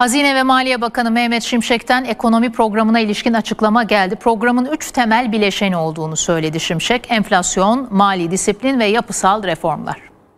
Hazine ve Maliye Bakanı Mehmet Şimşek'ten ekonomi programına ilişkin açıklama geldi. Programın 3 temel bileşeni olduğunu söyledi Şimşek. Enflasyon, mali disiplin ve yapısal reformlar.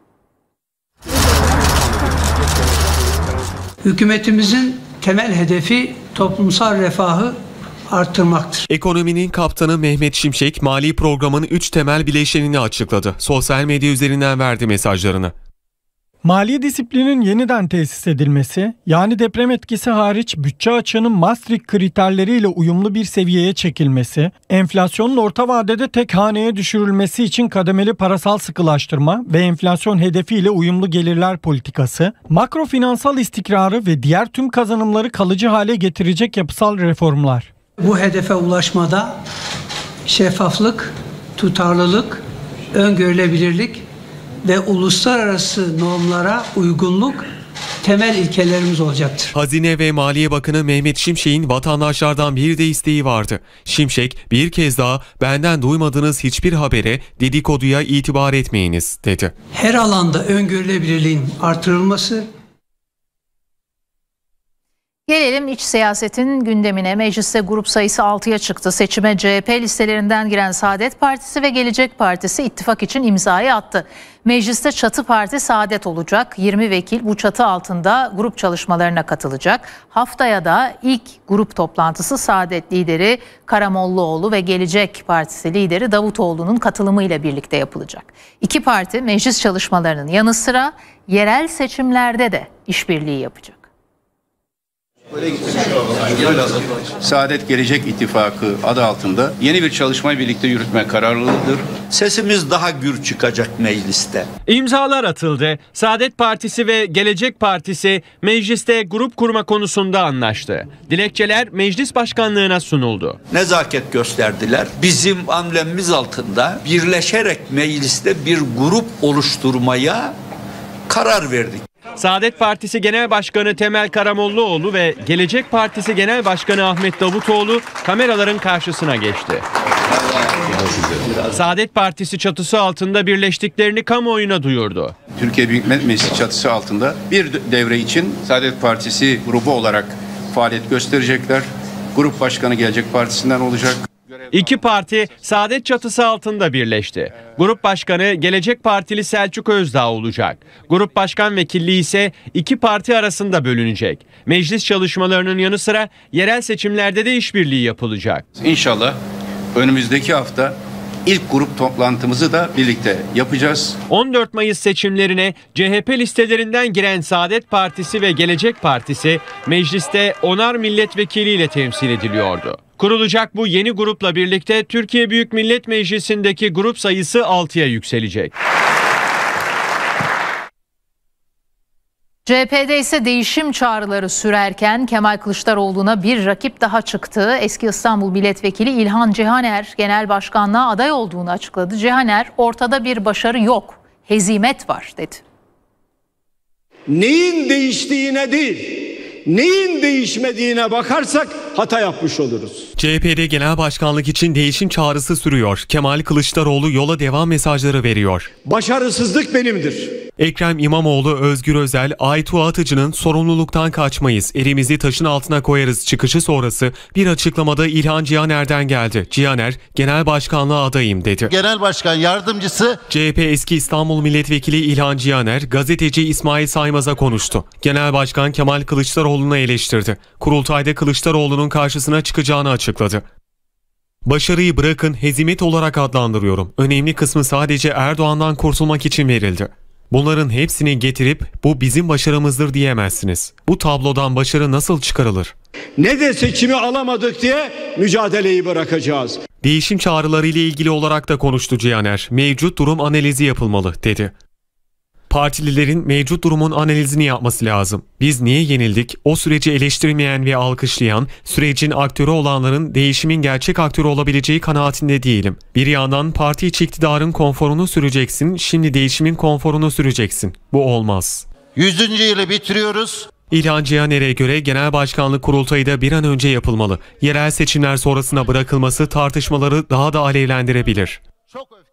Hükümetimizin temel hedefi toplumsal refahı arttırmaktır. Ekonominin kaptanı Mehmet Şimşek, mali programın 3 temel bileşenini açıkladı. Sosyal medya üzerinden verdi mesajlarını. Mali disiplinin yeniden tesis edilmesi, yani deprem etkisi hariç bütçe açığının Maastricht kriterleriyle uyumlu bir seviyeye çekilmesi, enflasyonun orta vadede tek haneye düşürülmesi için kademeli parasal sıkılaştırma ve enflasyon hedefiyle uyumlu gelirler politikası, makro finansal istikrarı ve diğer tüm kazanımları kalıcı hale getirecek yapısal reformlar. Bu hedefe ulaşmada şeffaflık, tutarlılık, öngörülebilirlik ve uluslararası normlara uygunluk temel ilkelerimiz olacaktır. Hazine ve Maliye Bakanı Mehmet Şimşek'in vatandaşlardan bir de isteği vardı. Şimşek bir kez daha benden duymadığınız hiçbir habere, dedikoduya itibar etmeyiniz dedi. Her alanda öngörülebilirliğin artırılması. Gelelim iç siyasetin gündemine. Mecliste grup sayısı 6'ya çıktı. Seçime CHP listelerinden giren Saadet Partisi ve Gelecek Partisi ittifak için imzayı attı. Mecliste çatı parti Saadet olacak. 20 vekil bu çatı altında grup çalışmalarına katılacak. Haftaya da ilk grup toplantısı Saadet lideri Karamollaoğlu ve Gelecek Partisi lideri Davutoğlu'nun katılımıyla birlikte yapılacak. İki parti meclis çalışmalarının yanı sıra yerel seçimlerde de işbirliği yapacak. Saadet Gelecek İttifakı adı altında yeni bir çalışmayı birlikte yürütme kararlılıdır. Sesimiz daha gür çıkacak mecliste. İmzalar atıldı. Saadet Partisi ve Gelecek Partisi mecliste grup kurma konusunda anlaştı. Dilekçeler meclis başkanlığına sunuldu. Nezaket gösterdiler. Bizim amblemimiz altında birleşerek mecliste bir grup oluşturmaya karar verdik. Saadet Partisi Genel Başkanı Temel Karamollaoğlu ve Gelecek Partisi Genel Başkanı Ahmet Davutoğlu kameraların karşısına geçti. Saadet Partisi çatısı altında birleştiklerini kamuoyuna duyurdu. Türkiye Büyük Millet Meclisi çatısı altında bir devre için Saadet Partisi grubu olarak faaliyet gösterecekler. Grup başkanı Gelecek Partisi'nden olacak. İki parti Saadet çatısı altında birleşti. Grup başkanı Gelecek Partili Selçuk Özdağ olacak. Grup başkan vekilliği ise iki parti arasında bölünecek. Meclis çalışmalarının yanı sıra yerel seçimlerde de işbirliği yapılacak. İnşallah önümüzdeki hafta ilk grup toplantımızı da birlikte yapacağız. 14 Mayıs seçimlerine CHP listelerinden giren Saadet Partisi ve Gelecek Partisi mecliste 10'ar milletvekiliyle temsil ediliyordu. Kurulacak bu yeni grupla birlikte Türkiye Büyük Millet Meclisi'ndeki grup sayısı 6'ya yükselecek. CHP'de ise değişim çağrıları sürerken Kemal Kılıçdaroğlu'na bir rakip daha çıktı. Eski İstanbul Milletvekili İlhan Cihaner genel başkanlığa aday olduğunu açıkladı. Cihaner ortada bir başarı yok, hezimet var dedi. Neyin değiştiğine değil, neyin değişmediğine bakarsak hata yapmış oluruz. CHP'de genel başkanlık için değişim çağrısı sürüyor. Kemal Kılıçdaroğlu yola devam mesajları veriyor. Başarısızlık benimdir. Ekrem İmamoğlu, Özgür Özel, Aytu Atıcı'nın sorumluluktan kaçmayız, elimizi taşın altına koyarız çıkışı sonrası bir açıklamada İlhan Cihaner'den geldi. Cihaner, genel başkanlığa adayım dedi. Genel başkan yardımcısı CHP eski İstanbul Milletvekili İlhan Cihaner, gazeteci İsmail Saymaz'a konuştu. Genel Başkan Kemal Kılıçdaroğlu'nu eleştirdi. Kurultayda Kılıçdaroğlu'nun karşısına çıkacağını açıkladı. Başarıyı bırakın, hezimet olarak adlandırıyorum. Önemli kısmı sadece Erdoğan'dan kurtulmak için verildi. Bunların hepsini getirip bu bizim başarımızdır diyemezsiniz. Bu tablodan başarı nasıl çıkarılır? Ne de seçimi alamadık diye mücadeleyi bırakacağız. Değişim çağrıları ile ilgili olarak da konuştu Cihaner. Mevcut durum analizi yapılmalı dedi. Partililerin mevcut durumun analizini yapması lazım. Biz niye yenildik? O süreci eleştirmeyen ve alkışlayan, sürecin aktörü olanların değişimin gerçek aktörü olabileceği kanaatinde değilim. Bir yandan parti içi iktidarın konforunu süreceksin, şimdi değişimin konforunu süreceksin. Bu olmaz. 100. yılı bitiriyoruz. İlhan Cihaner'e göre genel başkanlık kurultayı da bir an önce yapılmalı. Yerel seçimler sonrasına bırakılması tartışmaları daha da alevlendirebilir.